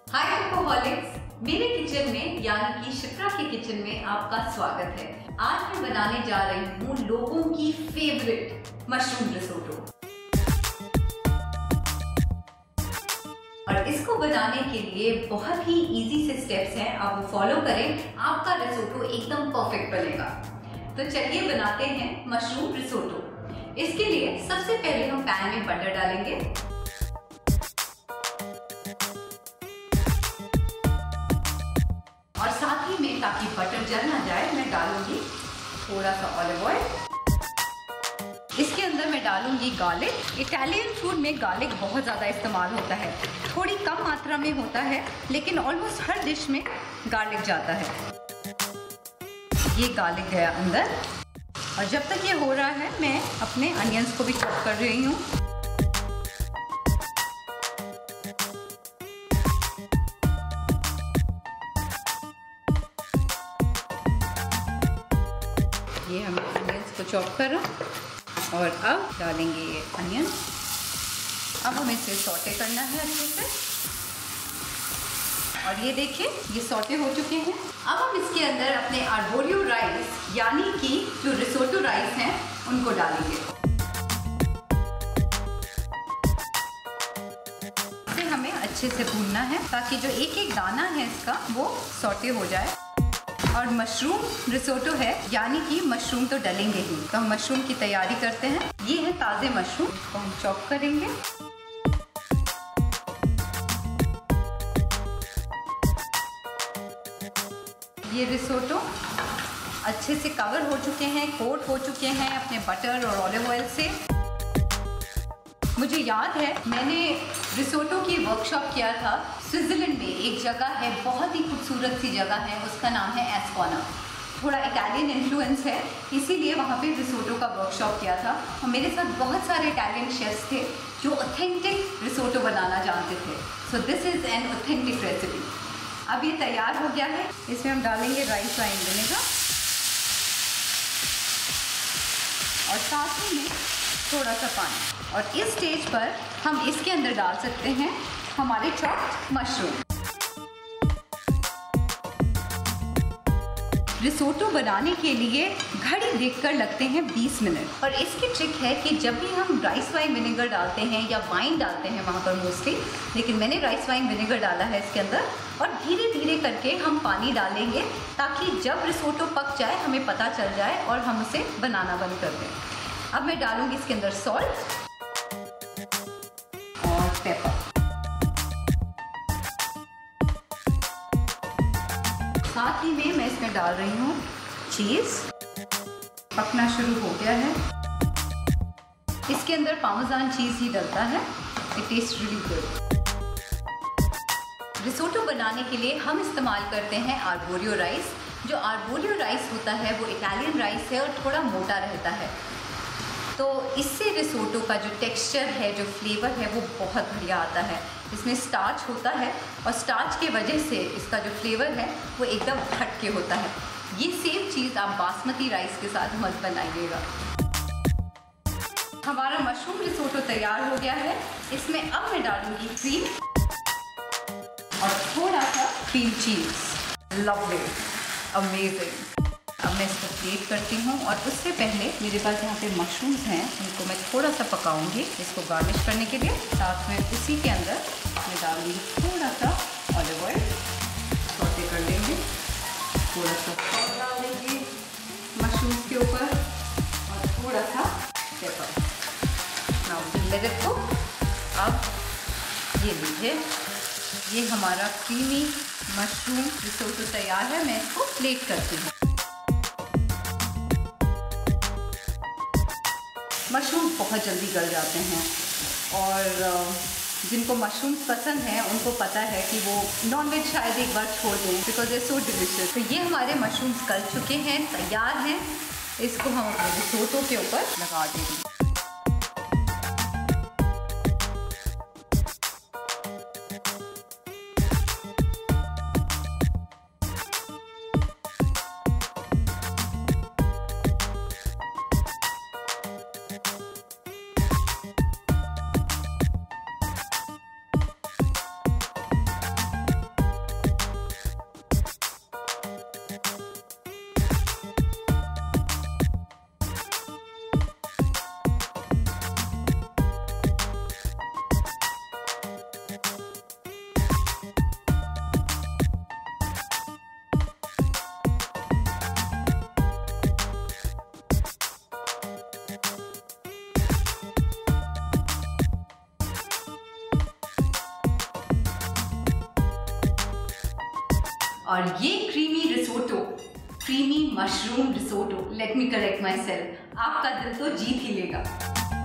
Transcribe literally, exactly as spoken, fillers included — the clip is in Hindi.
हाय वर्कहॉलिक्स, मेरे किचन में यानी कि शिप्रा के किचन में आपका स्वागत है। आज मैं बनाने जा रही हूँ लोगों की फेवरेट मशरूम रिसोटो। और इसको बनाने के लिए बहुत ही इजी से स्टेप्स हैं, आप वो फॉलो करें, आपका रिसोटो एकदम परफेक्ट बनेगा। तो चलिए बनाते हैं मशरूम रिसोटो। इसके लिए सबसे पहले हम पैन में बटर डालेंगे। और साथ ही में, ताकि बटर जल ना जाए, मैं डालूंगी थोड़ा सा ऑलिव ऑयल। इसके अंदर मैं डालूंगी गार्लिक। इटालियन फूड में गार्लिक बहुत ज़्यादा इस्तेमाल होता है, थोड़ी कम मात्रा में होता है, लेकिन ऑलमोस्ट हर डिश में गार्लिक जाता है। ये गार्लिक गया अंदर, और जब तक ये हो रहा है मैं अपने अनियंस को भी चॉप कर रही हूँ। ये हमने अनियंस को चॉप करा और अब डालेंगे ये अनियन। अब हमें इसे सौटे करना है अच्छे से। और ये देखिए, ये सौटे हो चुके हैं। अब हम इसके अंदर अपने आर्बोरियो राइस यानी कि जो रिसोटो राइस हैं उनको डालेंगे। इसे हमें अच्छे से भूनना है ताकि जो एक एक दाना है इसका वो सौटे हो जाए। और मशरूम रिसोटो है यानी कि मशरूम तो डलेंगे ही, तो हम मशरूम की तैयारी करते हैं। ये है ताज़े मशरूम, इसको हम चॉप करेंगे। ये रिसोटो अच्छे से कवर हो चुके हैं, कोट हो चुके हैं अपने बटर और ऑलिव ऑयल से। मुझे याद है मैंने रिसोटो की वर्कशॉप किया था स्विट्ज़रलैंड में। एक जगह है, बहुत ही खूबसूरत सी जगह है, उसका नाम है एस्कोना। थोड़ा इटालियन इन्फ्लुएंस है, इसीलिए वहाँ पे रिसोटो का वर्कशॉप किया था। और मेरे साथ बहुत सारे इटालियन शेफ्स थे जो ऑथेंटिक रिसोटो बनाना जानते थे। So this is an authentic recipe. अब ये तैयार हो गया है। इसमें हम डालेंगे राइस वाइन विनेगर और साथ ही में थोड़ा सा पानी। और इस स्टेज पर हम इसके अंदर डाल सकते हैं हमारे चॉप्ड मशरूम। रिसोटो बनाने के लिए घड़ी देखकर लगते हैं बीस मिनट। और इसकी ट्रिक है कि जब भी हम राइस वाइन विनेगर डालते हैं या वाइन डालते हैं वहाँ पर मोस्टली, लेकिन मैंने राइस वाइन विनेगर डाला है इसके अंदर, और धीरे धीरे करके हम पानी डालेंगे ताकि जब रिसोटो पक जाए हमें पता चल जाए और हम उसे बनाना बंद कर दें। अब मैं डालूंगी इसके अंदर सॉल्ट और पेपर। साथ ही में मैं इसमें डाल रही हूँ चीज़। पकना शुरू हो गया है। इसके अंदर पार्मेजान चीज़ ही डलता है। It taste really good. Risotto बनाने के लिए हम इस्तेमाल करते हैं आर्बोरियो राइस। जो आर्बोरियो राइस होता है वो इटालियन राइस है और थोड़ा मोटा रहता है, तो इससे रिसोटो का जो टेक्सचर है, जो फ्लेवर है, वो बहुत बढ़िया आता है। इसमें स्टार्च होता है और स्टार्च के वजह से इसका जो फ्लेवर है वो एकदम हटके होता है। ये सेम चीज़ आप बासमती राइस के साथ मत बनाइएगा। हमारा मशरूम रिसोटो तैयार हो गया है। इसमें अब मैं डालूंगी क्रीम और थोड़ा सा क्रीम चीज़। Lovely, amazing. अब मैं इसको प्लेट करती हूँ और उससे पहले मेरे पास यहाँ पे मशरूम्स हैं, उनको मैं थोड़ा सा पकाऊंगी इसको गार्निश करने के लिए। साथ में उसी के अंदर मैं डालूंगी थोड़ा सा ऑलिव ऑयल, सौटे कर लेंगे। थोड़ा सा सॉल्ट डाल देंगे मशरूम्स के ऊपर और थोड़ा सा pepper. Now let it go. अब ये लीजिए, ये हमारा क्रीमी मशरूम रिसोटो तैयार है। मैं इसको प्लेट करती हूँ। मशरूम बहुत जल्दी गल जाते हैं और जिनको मशरूम्स पसंद हैं उनको पता है कि वो नॉनवेज शायद एक बार छोड़ दें, बिकॉज दे सो डिलिशियस। तो ये हमारे मशरूम्स गल चुके हैं, तैयार हैं। इसको हम अपने रिसोटो के ऊपर लगा देंगे। और ये creamy risotto, creamy mushroom risotto, let me correct myself, आपका दिल तो जीत ही लेगा।